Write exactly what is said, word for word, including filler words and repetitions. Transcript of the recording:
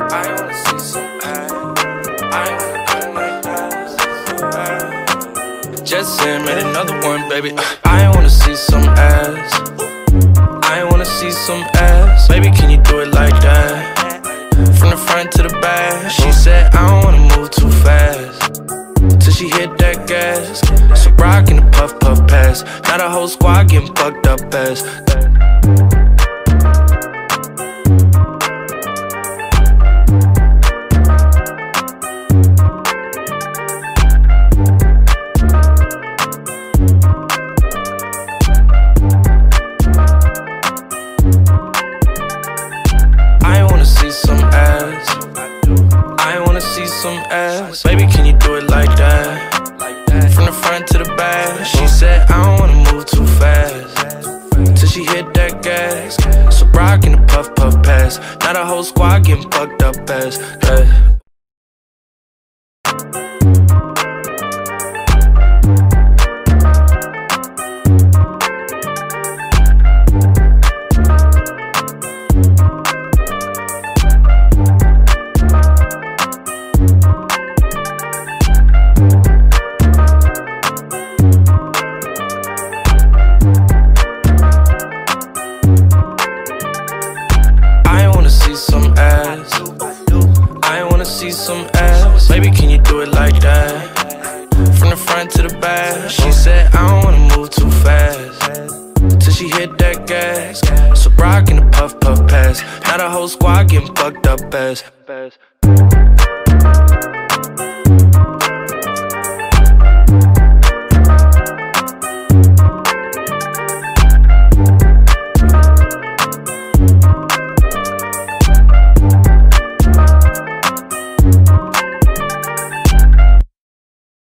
I wanna see some ass. I wanna go like that. Just in, made another one, baby. uh, I wanna see some ass. I wanna see some ass. Baby, can you do it like that? From the front to the back. She said I don't wanna move too fast till she hit that gas. So rockin' the puff puff pass. Now the whole squad getting fucked up ass. Some ass. Baby, can you do it like that? From the front to the back. She said I don't wanna move too fast till she hit that gas. So rockin' the puff puff pass. Now the whole squad getting fucked up ass. Yeah. See some ass. Baby, can you do it like that? From the front to the back. She said I don't wanna move too fast till she hit that gas. So rockin' the puff puff pass. Now the whole squad getting fucked up ass.